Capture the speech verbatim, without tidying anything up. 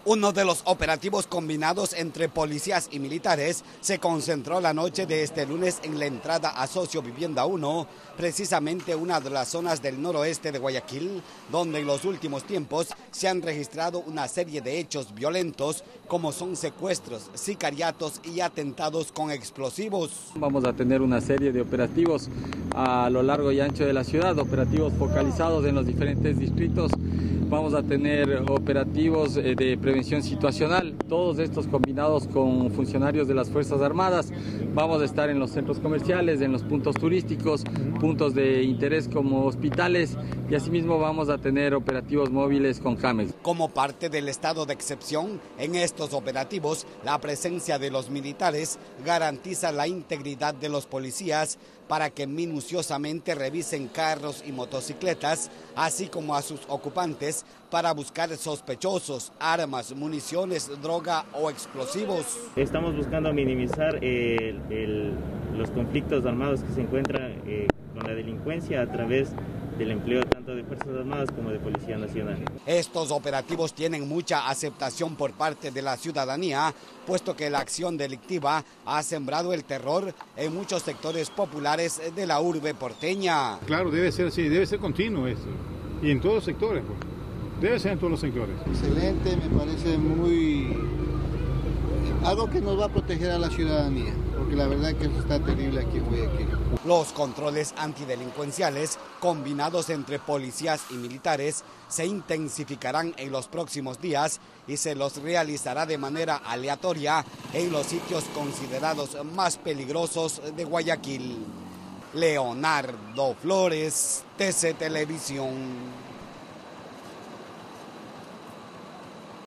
Uno de los operativos combinados entre policías y militares se concentró la noche de este lunes en la entrada a Socio Vivienda uno, precisamente una de las zonas del noroeste de Guayaquil, donde en los últimos tiempos se han registrado una serie de hechos violentos, como son secuestros, sicariatos y atentados con explosivos. Vamos a tener una serie de operativos a lo largo y ancho de la ciudad, operativos focalizados en los diferentes distritos. Vamos a tener operativos de prevención situacional, todos estos combinados con funcionarios de las Fuerzas Armadas. Vamos a estar en los centros comerciales, en los puntos turísticos, puntos de interés como hospitales, y asimismo vamos a tener operativos móviles con CAMES. Como parte del estado de excepción, en estos operativos, la presencia de los militares garantiza la integridad de los policías para que minuciosamente revisen carros y motocicletas, así como a sus ocupantes, para buscar sospechosos, armas, municiones, droga o explosivos. Estamos buscando minimizar eh, el, los conflictos armados que se encuentran eh, con la delincuencia a través del empleo tanto de Fuerzas Armadas como de Policía Nacional. Estos operativos tienen mucha aceptación por parte de la ciudadanía, puesto que la acción delictiva ha sembrado el terror en muchos sectores populares de la urbe porteña. Claro, debe ser así, debe ser continuo esto, y en todos los sectores, pues. Debe ser en todos los sectores. Excelente, me parece muy... algo que nos va a proteger a la ciudadanía, porque la verdad que eso está terrible aquí en Guayaquil. Los controles antidelincuenciales, combinados entre policías y militares, se intensificarán en los próximos días y se los realizará de manera aleatoria en los sitios considerados más peligrosos de Guayaquil. Leonardo Flores, T C Televisión.